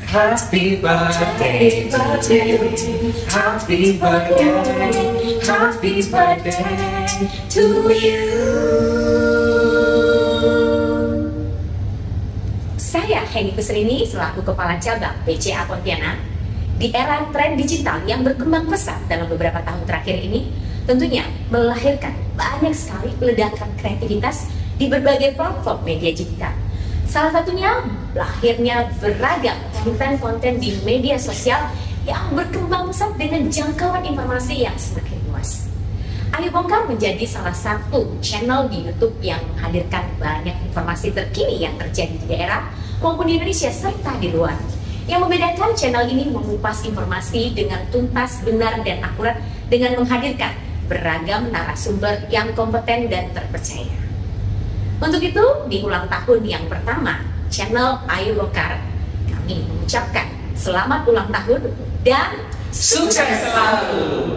Happy birthday to you. Happy birthday. Happy birthday to you. Saya Heni Kusrini selaku Kepala Cabang BCA Pontianak. Di era tren digital yang berkembang pesat dalam beberapa tahun terakhir ini, tentunya melahirkan banyak sekali ledakan kreativitas di berbagai platform media digital. Salah satunya lahirnya beragam konten-konten di media sosial yang berkembang pesat dengan jangkauan informasi yang semakin luas. Ayo Bongkar menjadi salah satu channel di YouTube yang menghadirkan banyak informasi terkini yang terjadi di daerah maupun di Indonesia serta di luar. Yang membedakan channel ini mengupas informasi dengan tuntas, benar, dan akurat dengan menghadirkan beragam narasumber yang kompeten dan terpercaya. Untuk itu, di ulang tahun yang pertama channel Ayo Bongkar, kami mengucapkan selamat ulang tahun dan Sukses selalu.